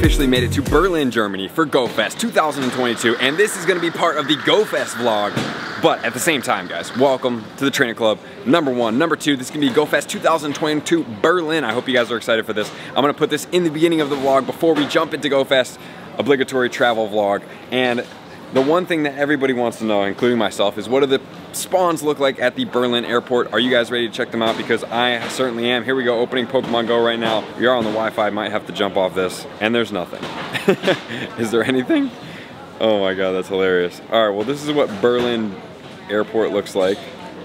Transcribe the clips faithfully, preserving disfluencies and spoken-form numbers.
officially made it to Berlin, Germany for GoFest two thousand twenty-two, and this is gonna be part of the GoFest vlog. But at the same time, guys, welcome to the Training Club. Number one. Number two, this is gonna be GoFest two thousand twenty-two Berlin. I hope you guys are excited for this. I'm gonna put this in the beginning of the vlog before we jump into GoFest, obligatory travel vlog. And the one thing that everybody wants to know, including myself, is what do the spawns look like at the Berlin airport? Are you guys ready to check them out? Because I certainly am. Here we go, opening Pokemon Go right now. We are on the Wi-Fi, might have to jump off this. And there's nothing. Is there anything? Oh my God, that's hilarious. All right, well, this is what Berlin airport looks like.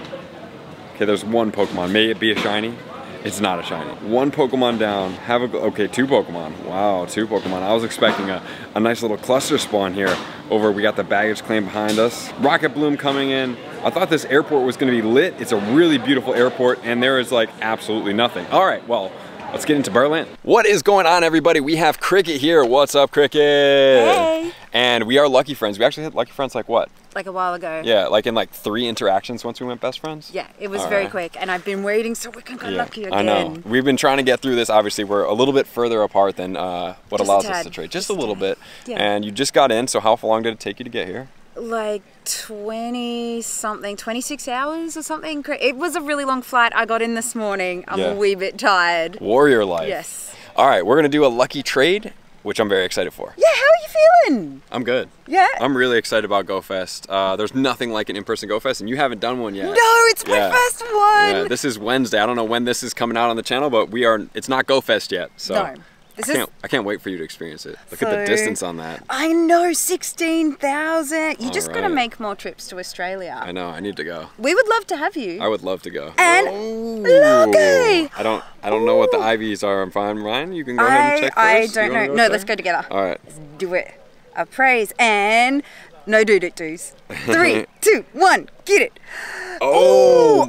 Okay, there's one Pokemon. May it be a shiny? It's not a shiny. One Pokemon down. Have a, okay, two Pokemon. Wow, two Pokemon. I was expecting a, a nice little cluster spawn here. Over, we got the baggage claim behind us. Rocket Bloom coming in. I thought this airport was gonna be lit. It's a really beautiful airport, and there is like absolutely nothing. All right, well, let's get into Berlin. What is going on, everybody? We have Cricket here. What's up, Cricket? Hey. And we are Lucky Friends. We actually had Lucky Friends like what? Like a while ago. Yeah, like in like three interactions once we went best friends? Yeah, it was All very right. quick, and I've been waiting so we can go Yeah, lucky again. I know. We've been trying to get through this. Obviously, we're a little bit further apart than uh, what Just a allows us tad. to trade. Just, Just a a little tad. bit. Yeah. And you just got in, so how long did it take you to get here? Like twenty something, twenty-six hours or something. It was a really long flight. I got in this morning. I'm Yeah. a wee bit tired. Warrior life. Yes. All right, we're gonna do a lucky trade, which I'm very excited for. Yeah, how are you feeling? I'm good. Yeah? I'm really excited about GoFest. Uh, there's nothing like an in-person GoFest, and you haven't done one yet. No, it's my Yeah. first one. Yeah, this is Wednesday. I don't know when this is coming out on the channel, but we are. It's not GoFest yet, so No. This I is, can't. I can't wait for you to experience it. Look at the So- distance on that. I know, sixteen thousand. You All just gotta right. make more trips to Australia. I know. I need to go. We would love to have you. I would love to go. And Ooh. Lucky! I don't. I don't know what the I Vs are. I'm fine, Ryan. You can go ahead and check I, I first. don't You wanna know. go No, check? let's go together. All right. Do it. A praise and no do do do's. Three, two, one, get it. Oh.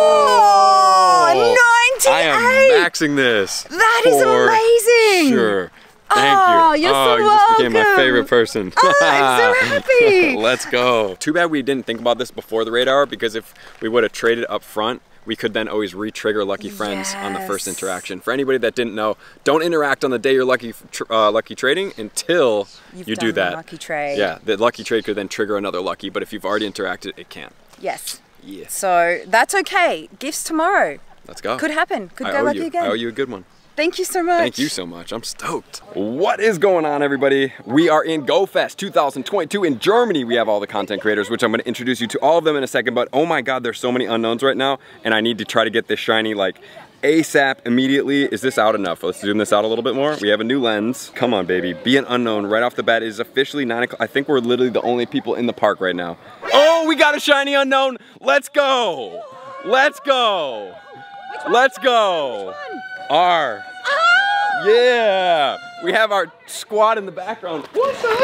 Oh, ninety-eight. I am maxing this. That is for amazing. Sure. Thank Oh, you. you're so oh, you just became my welcome. favorite person. Oh, I'm so happy. Let's go. Too bad we didn't think about this before the raid hour, because if we would have traded up front, we could then always re-trigger Lucky Friends on the first Yes. interaction. For anybody that didn't know, don't interact on the day you're lucky tr uh, lucky trading until You've you done do the that. lucky trade. Yeah, the lucky trade could then trigger another lucky, but if you've already interacted, it can't. Yes. Yeah. So that's okay. Gifts tomorrow. Let's go. Could happen. Could I go owe lucky you. again. I owe you a good one. Thank you so much. Thank you so much. I'm stoked. What is going on, everybody? We are in GoFest two thousand twenty-two in Germany. We have all the content creators, which I'm going to introduce you to all of them in a second. But oh my God, there's so many unknowns right now, and I need to try to get this shiny like ASAP immediately. Is this out enough? Let's zoom this out a little bit more. We have a new lens. Come on, baby. Be an unknown right off the bat. It is officially nine o'clock. I think we're literally the only people in the park right now. Oh, we got a shiny unknown. Let's go. Let's go. Let's go. R. Yeah. We have our squad in the background. What's up?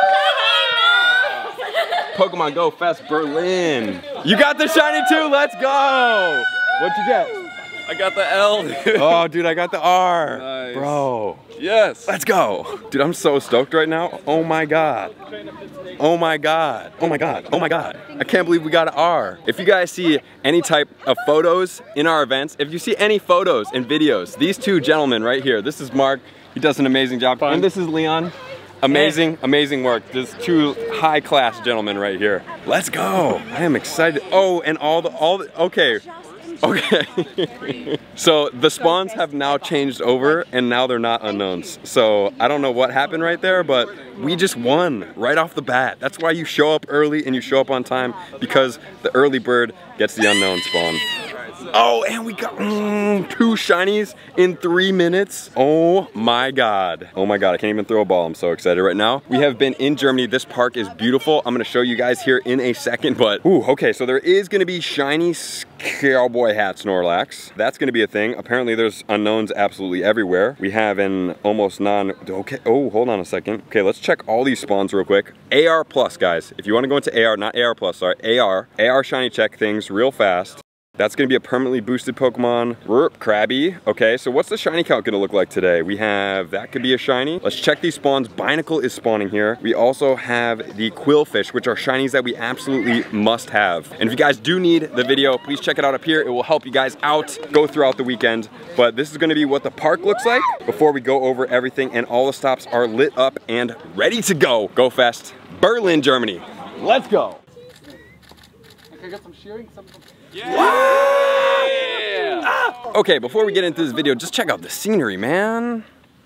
Pokemon Go Fest Berlin. You got the shiny too. Let's go. What'd you get? I got the L, dude. Oh, dude, I got the R. Nice. Bro. Yes. Let's go. Dude, I'm so stoked right now. Oh my God. Oh my God. Oh my God. Oh my God. I can't believe we got an R. If you guys see any type of photos in our events, if you see any photos and videos, these two gentlemen right here, this is Mark. He does an amazing job. Fun. And this is Leon. Amazing, amazing work. There's two high-class gentlemen right here. Let's go. I am excited. Oh, and all the, all the, okay. Okay. So the spawns have now changed over, and now they're not unknowns. So I don't know what happened right there, but we just won right off the bat. That's why you show up early and you show up on time, because the early bird gets the unknown spawn. Oh, and we got mm, two shinies in three minutes. Oh my God. Oh my God, I can't even throw a ball. I'm so excited right now. We have been in Germany. This park is beautiful. I'm gonna show you guys here in a second, but ooh, okay, so there is gonna be shiny cowboy hat Snorlax. That's gonna be a thing. Apparently there's unknowns absolutely everywhere. We have an almost non, okay, oh, hold on a second. Okay, let's check all these spawns real quick. A R plus, guys. If you wanna go into A R, not A R plus, sorry, A R. A R shiny check things real fast. That's gonna be a permanently boosted Pokemon. Rrp, Krabby. Okay, so what's the shiny count gonna look like today? We have, that could be a shiny. Let's check these spawns. Binacle is spawning here. We also have the Quillfish, which are shinies that we absolutely must have. And if you guys do need the video, please check it out up here. It will help you guys out, go throughout the weekend. But this is gonna be what the park looks like before we go over everything, and all the stops are lit up and ready to go. GoFest, Berlin, Germany. Let's go. Can I get some shearing? Some... Yeah! Yeah! Ah! Okay, before we get into this video, just check out the scenery, man.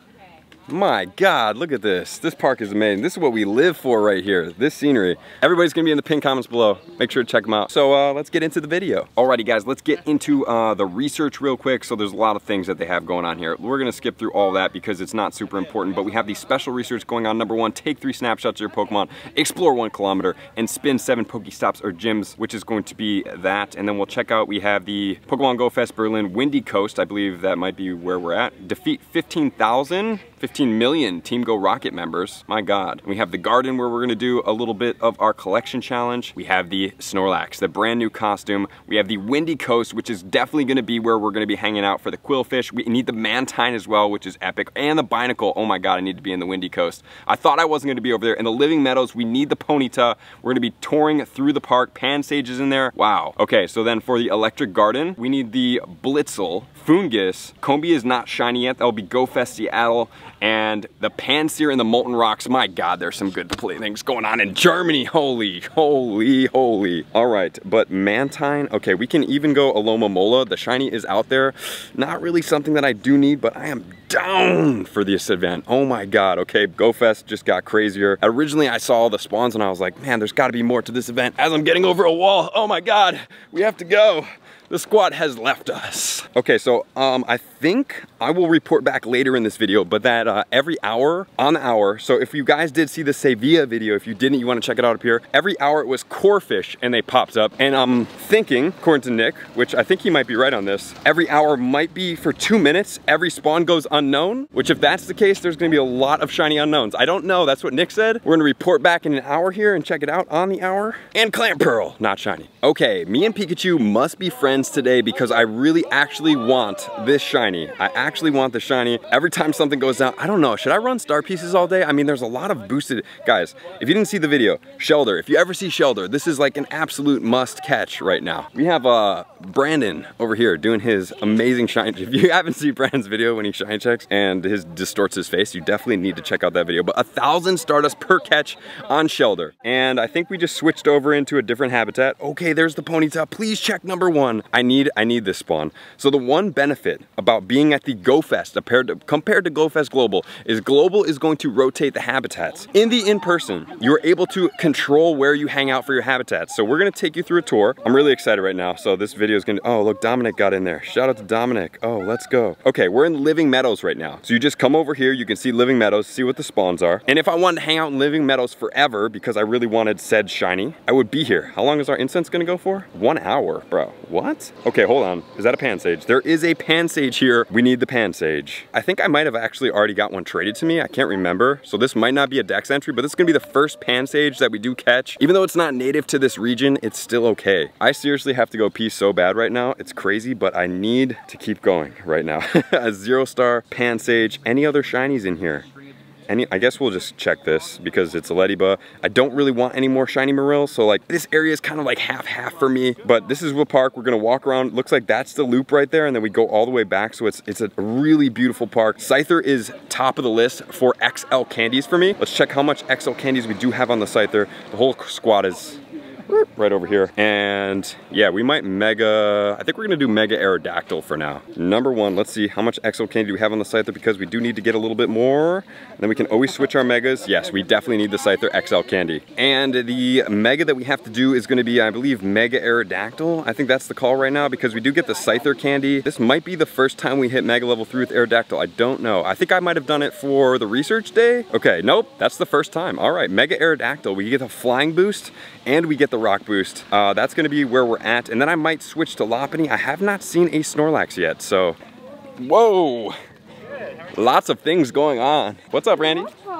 My God, look at this. This park is amazing. This is what we live for right here, this scenery. Everybody's gonna be in the pinned comments below. Make sure to check them out. So uh, let's get into the video. Alrighty guys, let's get into uh, the research real quick. So there's a lot of things that they have going on here. We're gonna skip through all that because it's not super important, but we have the special research going on. Number one, take three snapshots of your Pokemon, explore one kilometer, and spin seven Pokestops or gyms, which is going to be that. And then we'll check out, we have the Pokemon Go Fest Berlin Windy Coast. I believe that might be where we're at. Defeat fifteen thousand. fifteen million Team Go Rocket members. My God. We have the garden where we're gonna do a little bit of our collection challenge. We have the Snorlax, the brand new costume. We have the Windy Coast, which is definitely gonna be where we're gonna be hanging out for the Quillfish. We need the Mantine as well, which is epic. And the Binacle. Oh my God, I need to be in the Windy Coast. I thought I wasn't gonna be over there. In the Living Meadows, we need the Ponyta. We're gonna be touring through the park. Pansage is in there. Wow. Okay, so then for the Electric Garden, we need the Blitzel, Foongus. Combi is not shiny yet. That'll be GoFest Seattle. And the Pansear and the Molten Rocks. My God, there's some good play things going on in Germany. Holy, holy, holy. All right, but Mantine, okay, we can even go Alomomola. The shiny is out there. Not really something that I do need, but I am down for this event. Oh my God, okay, GoFest just got crazier. Originally, I saw all the spawns and I was like, man, there's gotta be more to this event. As I'm getting over a wall, oh my God, we have to go. The squad has left us. Okay, so um, I think I will report back later in this video, but that uh, every hour, on the hour, so if you guys did see the Sevilla video, if you didn't, you wanna check it out up here, every hour it was Corphish and they popped up. And I'm thinking, according to Nick, which I think he might be right on this, every hour might be for two minutes, every spawn goes unknown, which if that's the case, there's gonna be a lot of shiny unknowns. I don't know, that's what Nick said. We're gonna report back in an hour here and check it out on the hour. And Clamperl, not shiny. Okay, me and Pikachu must be friends today because I really actually want this shiny. I actually want the shiny. Every time something goes down, I don't know, should I run star pieces all day? I mean, there's a lot of boosted, guys, if you didn't see the video, Shelder, if you ever see Shelder, this is like an absolute must catch right now. We have uh, Brandon over here doing his amazing shine. If you haven't seen Brandon's video when he shine checks and his distorts his face, you definitely need to check out that video. But a thousand Stardust per catch on Shelder. And I think we just switched over into a different habitat. Okay, there's the Ponyta. Please check number one. I need I need this spawn. So the one benefit about being at the GoFest compared to, compared to GoFest Global is Global is going to rotate the habitats. In the in-person, you're able to control where you hang out for your habitats. So we're gonna take you through a tour. I'm really excited right now. So this video is gonna, oh look, Dominic got in there. Shout out to Dominic. Oh, let's go. Okay, we're in Living Meadows right now. So you just come over here, you can see Living Meadows, see what the spawns are. And if I wanted to hang out in Living Meadows forever because I really wanted said shiny, I would be here. How long is our incense gonna go for? One hour, bro. What? Okay, hold on. Is that a Pansage? There is a Pansage here. We need the Pansage. I think I might have actually already got one traded to me. I can't remember. So this might not be a Dex entry, but this is gonna be the first Pansage that we do catch. Even though it's not native to this region, it's still okay. I seriously have to go pee so bad right now. It's crazy, but I need to keep going right now. A zero star Pansage. Any other shinies in here? Any, I guess we'll just check this because it's a Lediba. I don't really want any more shiny Marill, so like this area is kind of like half-half for me. But this is the park. We're gonna walk around. Looks like that's the loop right there, and then we go all the way back. So it's it's a really beautiful park. Scyther is top of the list for X L candies for me. Let's check how much X L candies we do have on the Scyther. The whole squad is right over here. And yeah, we might mega, I think we're gonna do Mega Aerodactyl for now. Number one, let's see how much X L candy do we have on the Scyther because we do need to get a little bit more. And then we can always switch our megas. Yes, we definitely need the Scyther X L candy. And the mega that we have to do is gonna be, I believe, Mega Aerodactyl. I think that's the call right now because we do get the Scyther candy. This might be the first time we hit Mega level three with Aerodactyl. I don't know. I think I might have done it for the research day. Okay, nope, that's the first time. All right, Mega Aerodactyl. We get the flying boost and we get the rock boost. Uh, that's gonna be where we're at. And then I might switch to Lopunny. I have not seen a Snorlax yet, so. Whoa. Lots of things going on. What's up, Randy?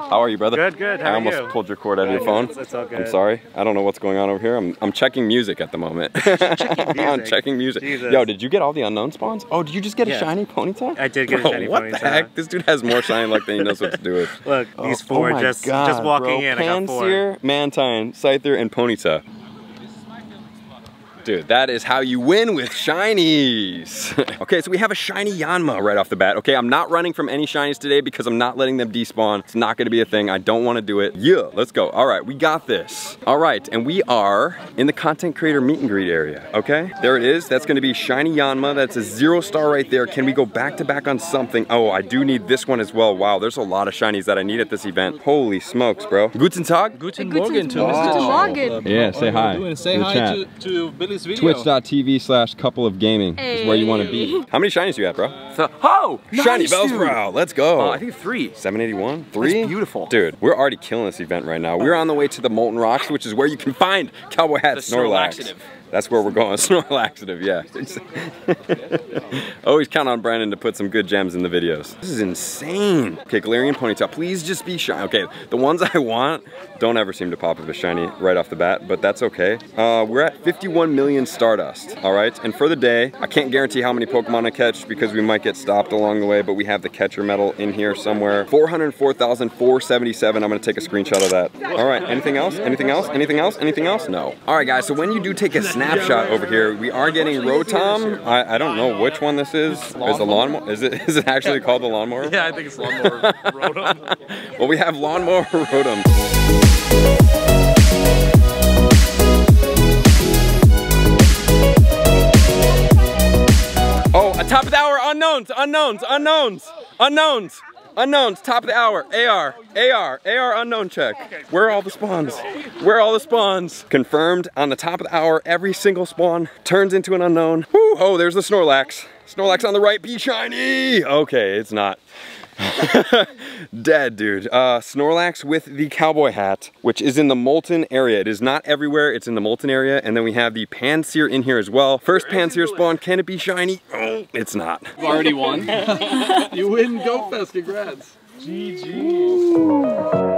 How are you, brother? Good, good. How I are almost you? pulled your cord out of your phone. It's, it's all good. I'm sorry. I don't know what's going on over here. I'm, I'm checking music at the moment. checking music. I'm checking music. Jesus. Yo, did you get all the unknown spawns? Oh, did you just get a yeah. shiny Ponyta? I did get bro, a shiny what Ponyta. What the heck? This dude has more shiny luck than he knows what to do with. Look, these oh, four oh just God, just walking bro. in. I got four. Pansear, Mantine, Scyther, and Ponyta. Dude, that is how you win with shinies. Okay, so we have a shiny Yanma right off the bat. Okay, I'm not running from any shinies today because I'm not letting them despawn. It's not gonna be a thing. I don't wanna do it. Yeah, let's go. All right, we got this. All right, and we are in the content creator meet and greet area, okay? There it is. That's gonna be shiny Yanma. That's a zero star right there. Can we go back to back on something? Oh, I do need this one as well. Wow, there's a lot of shinies that I need at this event. Holy smokes, bro. Guten Tag. Guten Morgen to Guten Morgen. Yeah, say hi. Doing? Say to hi to, to Billy's video. Twitch dot T V slash couple of gaming is where you want to be. How many shinies do you have, bro? So, oh, Shiny nice, Bellsprout, let's go. Uh, I think three. seven eighty-one? Three? That's beautiful. Dude, we're already killing this event right now. We're on the way to the Molten Rocks, which is where you can find Cowboy Hat The Snorlax. Snorlaxative. That's where we're going, Snorlaxative, yeah. Always count on Brandon to put some good gems in the videos. This is insane. Okay, Galarian Ponyta, please just be shiny. Okay, the ones I want don't ever seem to pop up as shiny right off the bat, but that's okay. Uh, we're at fifty-one million Stardust, all right? And for the day, I can't guarantee how many Pokemon I catch because we might get stopped along the way, but we have the catcher medal in here somewhere. four hundred four thousand four hundred seventy-seven, I'm gonna take a screenshot of that. All right, anything else? Anything else? Anything else? Anything else? No. All right, guys, so when you do take a snapshot over here, we are getting Rotom. I, I don't know which one this is. Is the lawnmower? Is it is it actually called the lawnmower? Yeah, I think it's Lawnmower Rotom. Well, we have Lawnmower Rotom. Oh, a top of the hour, unknowns, unknowns, unknowns, unknowns. Unknowns, top of the hour, A R, A R, A R unknown check. Where are all the spawns? Where are all the spawns? Confirmed on the top of the hour, every single spawn turns into an unknown. Woo, oh, there's the Snorlax. Snorlax on the right, be shiny. Okay, it's not. Dead, dude. Uh, Snorlax with the cowboy hat, which is in the Molten area. It is not everywhere, it's in the Molten area. And then we have the Pansear in here as well. First Pansear spawn, can it be shiny? Oh, it's not. You already won. You win GoFest, congrats. G G.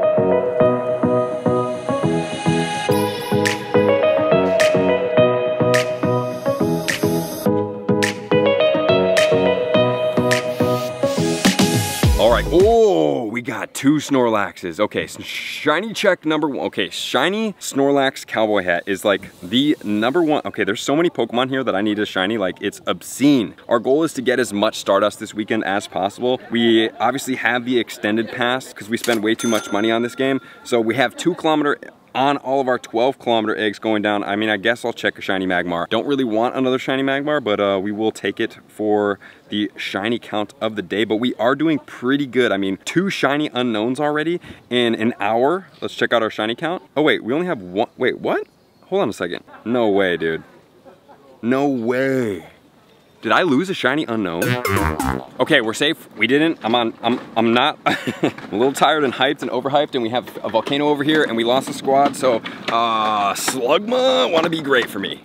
Oh, we got two Snorlaxes. Okay, so shiny check number one. Okay, shiny Snorlax cowboy hat is like the number one. Okay, there's so many Pokemon here that I need a shiny, like it's obscene. Our goal is to get as much Stardust this weekend as possible. We obviously have the extended pass because we spend way too much money on this game. So we have two kilometer on all of our twelve kilometer eggs going down. I mean, I guess I'll check a shiny Magmar. Don't really want another shiny Magmar, but uh, we will take it for the shiny count of the day. But we are doing pretty good. I mean, two shiny unknowns already in an hour. Let's check out our shiny count. Oh wait, we only have one. Wait, what? Hold on a second. No way, dude. No way. Did I lose a shiny unknown? Okay, we're safe. We didn't. I'm on. I'm. I'm not. I'm a little tired and hyped and overhyped, and we have a volcano over here, and we lost the squad. So, uh, Slugma want to be great for me.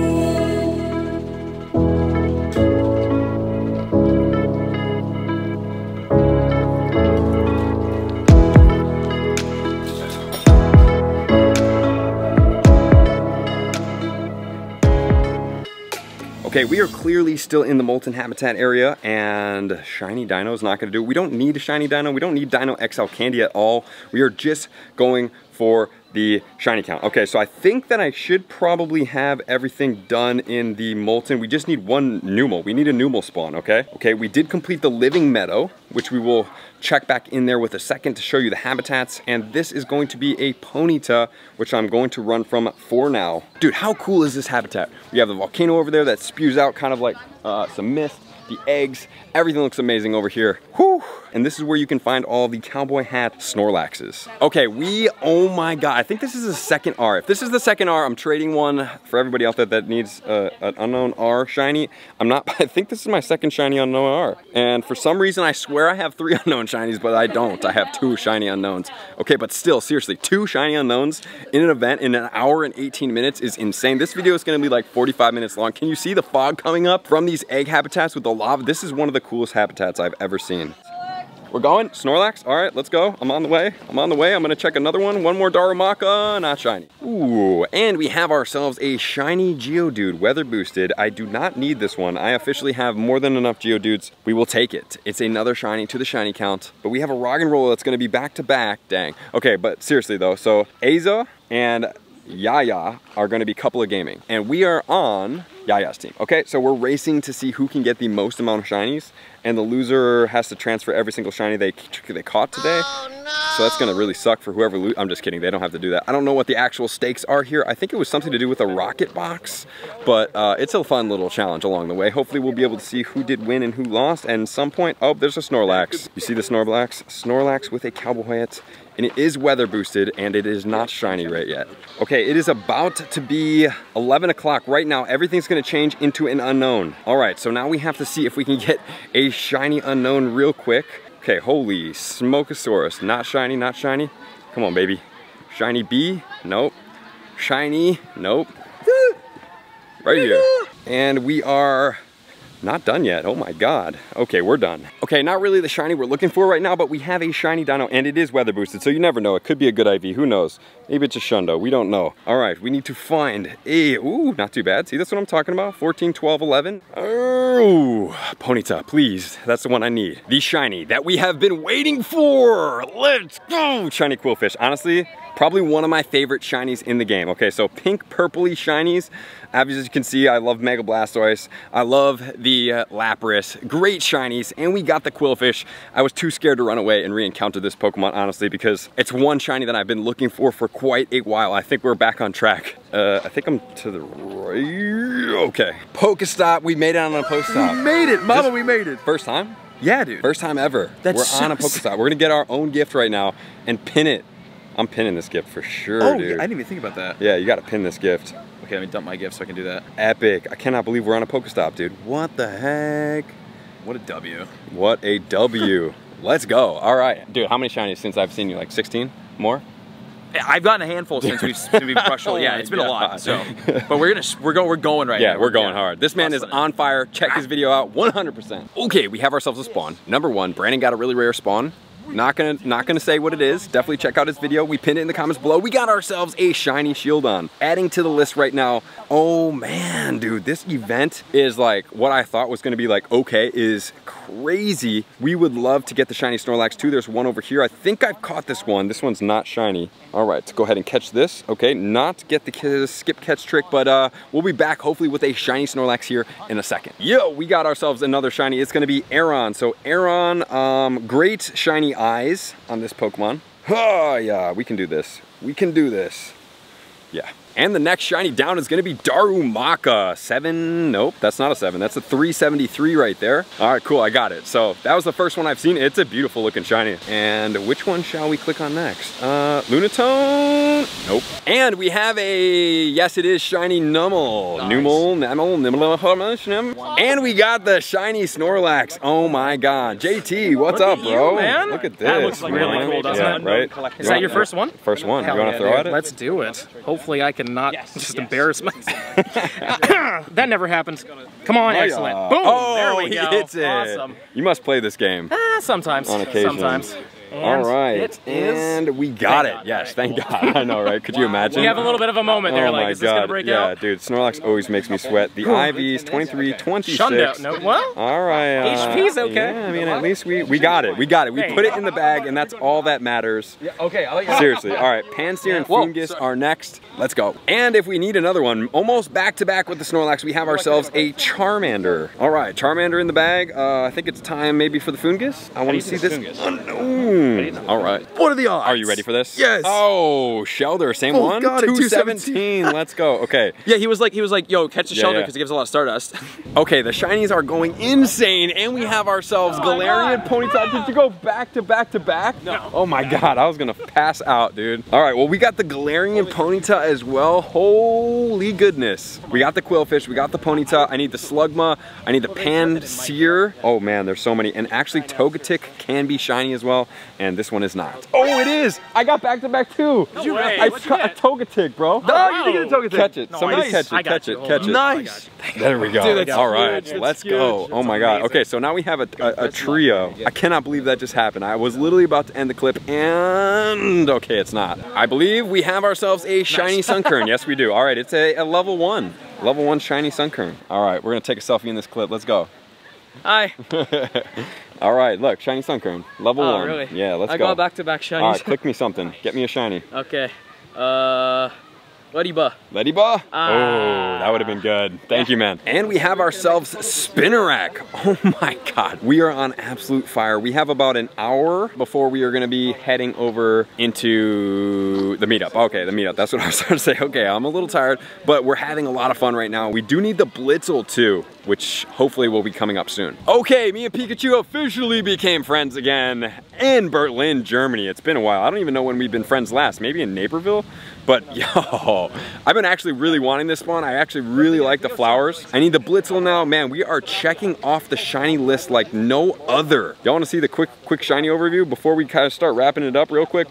Okay, we are clearly still in the Molten Habitat area, and Shiny Dino is not going to do it. We don't need a Shiny Dino. We don't need Dino X L candy at all. We are just going for the shiny count. Okay, so I think that I should probably have everything done in the Molten. We just need one Numel. We need a Numel spawn, okay? Okay, we did complete the Living Meadow, which we will check back in there with a second to show you the habitats. And this is going to be a Ponyta, which I'm going to run from for now. Dude, how cool is this habitat? We have the volcano over there that spews out kind of like uh, some mist. The eggs, everything looks amazing over here. Whew. And this is where you can find all the cowboy hat Snorlaxes. Okay, we, oh my God, I think this is a second R. If this is the second R, I'm trading one for everybody out there that needs uh, an unknown R shiny. I'm not, I think this is my second shiny unknown R. And for some reason, I swear I have three unknown shinies, but I don't. I have two shiny unknowns. Okay, but still, seriously, two shiny unknowns in an event in an hour and eighteen minutes is insane. This video is gonna be like forty-five minutes long. Can you see the fog coming up from these egg habitats with the lava? This is one of the coolest habitats I've ever seen. We're going, Snorlax, all right, let's go. I'm on the way, I'm on the way. I'm gonna check another one. One more Darumaka, not shiny. Ooh, and we have ourselves a shiny Geodude, weather boosted. I do not need this one. I officially have more than enough Geodudes. We will take it. It's another shiny to the shiny count, but we have a Roggenrola that's gonna be back to back, dang. Okay, but seriously though, so Aza and Yaya are gonna be couple of gaming, and we are on Yaya's team. Okay, so we're racing to see who can get the most amount of shinies, and the loser has to transfer every single shiny they they caught today. Oh, no. So that's gonna really suck for whoever lo- I'm just kidding, they don't have to do that. I don't know what the actual stakes are here. I think it was something to do with a rocket box, but uh, it's a fun little challenge along the way. Hopefully we'll be able to see who did win and who lost, and at some point, oh, there's a Snorlax. You see the Snorlax? Snorlax with a cowboy hat. And it is weather boosted, and it is not shiny right yet. Okay, it is about to be eleven o'clock. Right now, everything's gonna change into an unknown. All right, so now we have to see if we can get a shiny unknown real quick. Okay, holy Smokosaurus. Not shiny, not shiny. Come on, baby. Shiny B, nope. Shiny, nope. Right here. And we are not done yet, oh my God. Okay, we're done. Okay, not really the shiny we're looking for right now, but we have a shiny dino, and it is weather boosted, so you never know. It could be a good I V, who knows? Maybe it's a Shundo, we don't know. All right, we need to find a, ooh, not too bad. See, that's what I'm talking about, fourteen, twelve, eleven. Oh, Ponyta, please, that's the one I need. The shiny that we have been waiting for. Let's go, shiny Quillfish. Honestly, probably one of my favorite shinies in the game. Okay, so pink purpley shinies. As you can see, I love Mega Blastoise. I love the uh, Lapras, great shinies, and we got the Quillfish. I was too scared to run away and re-encounter this Pokemon, honestly, because it's one shiny that I've been looking for for quite a while. I think we're back on track. Uh, I think I'm to the right. Okay, Pokestop. We made it on a Pokestop. We made it, Mama. This we made it. First time? Yeah, dude. First time ever. That's we're so on a Pokestop. We're gonna get our own gift right now and pin it. I'm pinning this gift for sure, oh, dude. Yeah, I didn't even think about that. Yeah, you gotta pin this gift. Okay, let me dump my gift so I can do that. Epic. I cannot believe we're on a Pokestop, dude. What the heck? What a W. What a W. Let's go. All right. Dude, how many shinies since I've seen you? Like sixteen? More? I've gotten a handful since we've, since we've brushed. Oh yeah, it's been God. a lot. So, but we're gonna we're going we're going right yeah, now. we're going yeah. hard. This man is Hustling. on fire. Check his video out one hundred percent. Okay, we have ourselves a spawn. Number one, Brandon got a really rare spawn. Not gonna, not gonna say what it is. Definitely check out his video. We pinned it in the comments below. We got ourselves a shiny Shieldon. Adding to the list right now. Oh man, dude, this event is like what I thought was gonna be like okay is crazy. We would love to get the shiny Snorlax too. There's one over here. I think I've caught this one. This one's not shiny. All right, go ahead and catch this. Okay, not get the skip catch trick, but uh, we'll be back hopefully with a shiny Snorlax here in a second. Yo, we got ourselves another shiny. It's gonna be Aron. So Aron, um, great shiny eyes on this Pokemon. Oh yeah, we can do this. We can do this. Yeah. And the next shiny down is gonna be Darumaka. Seven, nope, that's not a seven. That's a three seventy-three right there. All right, cool, I got it. So that was the first one I've seen. It's a beautiful looking shiny. And which one shall we click on next? Uh, Lunatone, nope. And we have a, yes it is shiny Numel. Nice. Numel, Numel, Numel, Numel. And we got the shiny Snorlax. Oh my God. J T, what's Look up, at bro? you, man. Look at this. That looks really man. cool, doesn't yeah, it? Right? Is that your first one? First one. Hell you wanna yeah, throw dude. at it? Let's do it. Hopefully I can not Yes, just yes. embarrass myself. That never happens. Come on, Oh, yeah. excellent. Boom, Oh, there we he go. hits it. Awesome. You must play this game. Ah, sometimes. On occasion. Sometimes. And All right, it is. and we got Thank it. God. Yes, thank God. I know, right? Could you imagine? We have a little bit of a moment there, Oh like, my is this gonna God. break yeah, out? dude, Snorlax always makes me sweat. The I Vs, twenty-three, twenty-six. Shundo. No, well, All right. Uh, H P's okay. Yeah, I mean, at least we, we got it. We got it. We put it in the bag, and that's all that matters. Yeah, okay, I like it. Seriously. All right, Pansear and Whoa, Fungus sorry. are next. Let's go. And if we need another one, almost back to back with the Snorlax, we have ourselves a Charmander. All right, Charmander in the bag. Uh, I think it's time maybe for the Fungus. I want to see this unknown. All right. What are the odds? Are you ready for this? Yes. Oh, Shelder, same Oh, one. God, at two seventeen. Let's go. Okay. Yeah, he was like, he was like, yo, catch the Yeah, Shelter yeah. because it gives a lot of Stardust. Okay, the shinies are going insane, and we have ourselves Galarian Ponyta. Did you go back to back to back? No. Oh my God, I was gonna pass out, dude. All right, well, we got the Galarian Ponyta as well. Holy goodness. We got the Quillfish, we got the Ponyta. I need the Slugma, I need the Pansear. Oh man, there's so many. And actually, Togetic can be shiny as well. and this one is not. Oh, it is! I got back-to-back too! No you way. I What'd you got a get? Togetic, bro. No, you didn't get a Togetic. Catch it. No, Somebody nice. catch I it, got catch you. it, catch it. Nice. There we go. Dude, that's all right, huge. let's That's go. huge. Oh my That's god. amazing. Okay, so now we have a, a, a trio. I cannot believe that just happened. I was literally about to end the clip and okay, it's not. I believe we have ourselves a shiny Sunkern. Yes, we do. All right, it's a, a level one. Level one shiny Sunkern. All right, we're gonna take a selfie in this clip. Let's go. Hi. All right, look, shiny Sunkern. Level Oh, one. really? Yeah, let's I go. got back-to-back shinies. All right, click me something. Get me a shiny. Okay. Uh, Ladybug. Ladybug? Ah. Oh, that would have been good. Thank you, man. And we have ourselves Spinarak. Oh my God. We are on absolute fire. We have about an hour before we are gonna be heading over into the meetup. Okay, the meetup. That's what I was trying to say. Okay, I'm a little tired, but we're having a lot of fun right now. We do need the Blitzel too, which hopefully will be coming up soon. Okay, me and Pikachu officially became friends again in Berlin, Germany. It's been a while. I don't even know when we've been friends last. Maybe in Naperville? But yo, I've been actually really wanting this one. I actually really like the flowers. I need the Blitzel now. Man, we are checking off the shiny list like no other. Y'all wanna see the quick, quick shiny overview before we kind of start wrapping it up real quick?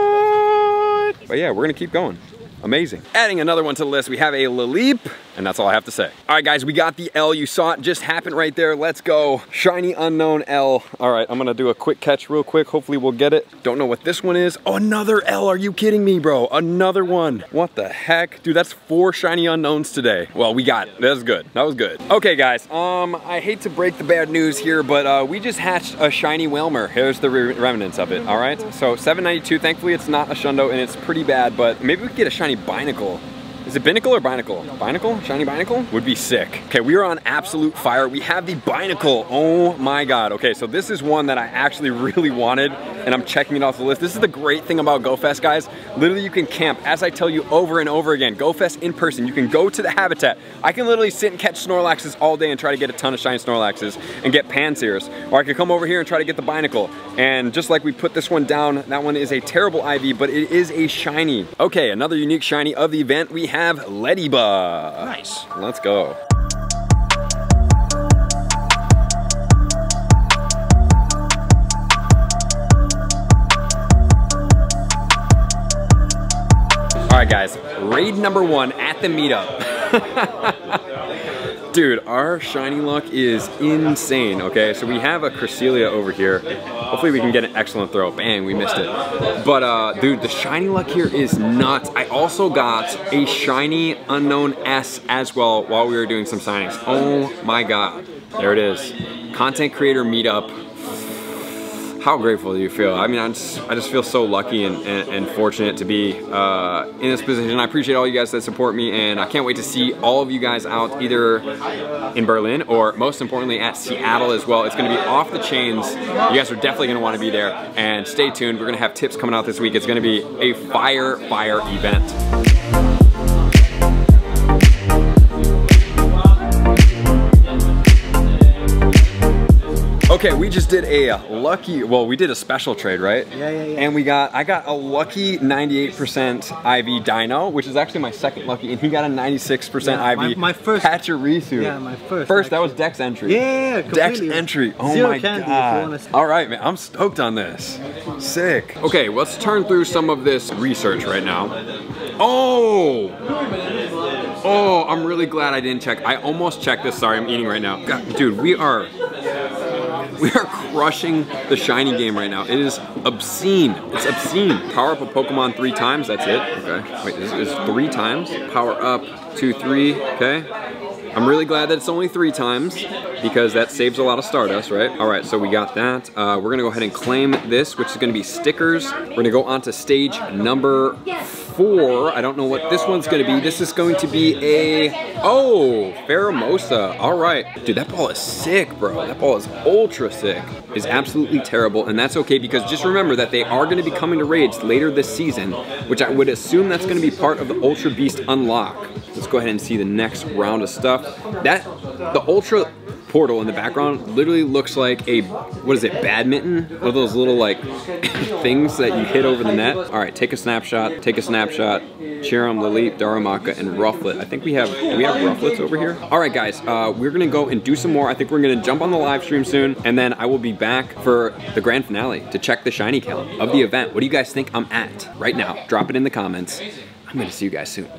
What? But yeah, we're gonna keep going. Amazing. Adding another one to the list, we have a Laleep, and that's all I have to say. All right, guys, we got the L. You saw it just happen right there. Let's go. Shiny unknown L. All right, I'm gonna do a quick catch real quick. Hopefully we'll get it. Don't know what this one is. Oh, another L. Are you kidding me, bro? Another one. What the heck? Dude, that's four shiny unknowns today. Well, we got it. That was good. That was good. Okay, guys, um, I hate to break the bad news here, but uh, we just hatched a shiny Whelmer. Here's the re remnants of it, all right? So seven ninety-two, thankfully it's not a Shundo and it's pretty bad, but maybe we could get a shiny Binacle. Is it Binacle or Binacle? Binacle? Shiny Binacle? Would be sick. Okay, we are on absolute fire. We have the Binacle. Oh my God. Okay, so this is one that I actually really wanted and I'm checking it off the list. This is the great thing about GoFest, guys. Literally you can camp, as I tell you over and over again, GoFest in person. You can go to the habitat. I can literally sit and catch Snorlaxes all day and try to get a ton of shiny Snorlaxes and get Panseers. Or I could come over here and try to get the Binacle. And just like we put this one down, that one is a terrible I V, but it is a shiny. Okay, another unique shiny of the event. We have Ladybug. Nice. Let's go. All right, guys, raid number one at the meetup. Dude, our shiny luck is insane, okay? So we have a Cresselia over here. Hopefully we can get an excellent throw. Bang, we missed it. But uh, dude, the shiny luck here is nuts. I also got a shiny unknown S as well while we were doing some signings. Oh my God, there it is. Content creator meetup. How grateful do you feel? I mean, I just, I just feel so lucky and, and, and fortunate to be uh, in this position. I appreciate all you guys that support me, and I can't wait to see all of you guys out either in Berlin or most importantly at Seattle as well. It's gonna be off the chains. You guys are definitely gonna wanna be there, and stay tuned. We're gonna have tips coming out this week. It's gonna be a fire, fire event. Okay, we just did a lucky, well, we did a special trade, right? Yeah, yeah, yeah. And we got, I got a lucky ninety-eight percent I V Dino, which is actually my second lucky, and he got a ninety-six percent Yeah, I V my- my first- Pachirisu. Yeah, my first, First, that actually. was Dex entry. Yeah, yeah, yeah, Dex completely. entry. Oh Zero my candy if you God. wanna see. All right, man, I'm stoked on this. Sick. Okay, let's turn through some of this research right now. Oh! Oh, I'm really glad I didn't check. I almost checked this. Sorry, I'm eating right now. God, dude, we are we are crushing the shiny game right now. It is obscene. It's obscene. Power up a Pokemon three times. That's it. Okay. Wait, this is three times. Power up two, three. Okay. I'm really glad that it's only three times because that saves a lot of Stardust, right? All right, so we got that. Uh, we're gonna go ahead and claim this, which is gonna be stickers. We're gonna go on to stage number four. I don't know what this one's gonna be. This is going to be a, oh, Pheromosa. All right. Dude, that ball is sick, bro. That ball is ultra sick. Is absolutely terrible, and that's okay because just remember that they are gonna be coming to raids later this season, which I would assume that's gonna be part of the Ultra Beast unlock. Let's go ahead and see the next round of stuff. That, the Ultra portal in the background literally looks like a, what is it, badminton? One of those little like things that you hit over the net. All right, take a snapshot, take a snapshot. Cherrim, Lileep, Darumaka, and Rufflet. I think we have, do we have Rufflets over here? All right, guys, uh, we're gonna go and do some more. I think we're gonna jump on the live stream soon, and then I will be back for the grand finale to check the shiny count of the event. What do you guys think I'm at right now? Drop it in the comments. I'm gonna see you guys soon.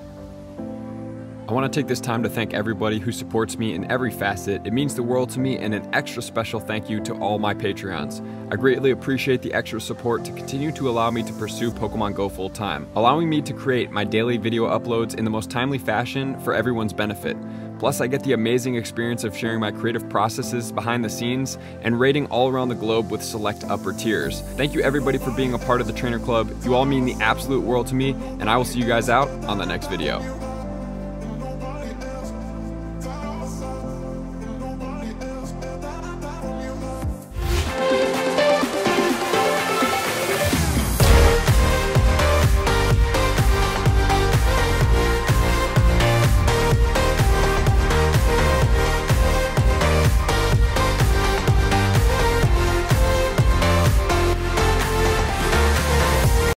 I want to take this time to thank everybody who supports me in every facet. It means the world to me, and an extra special thank you to all my Patreons. I greatly appreciate the extra support to continue to allow me to pursue Pokemon Go full time, allowing me to create my daily video uploads in the most timely fashion for everyone's benefit. Plus, I get the amazing experience of sharing my creative processes behind the scenes and raiding all around the globe with select upper tiers. Thank you everybody for being a part of the Trainer Club. You all mean the absolute world to me, and I will see you guys out on the next video.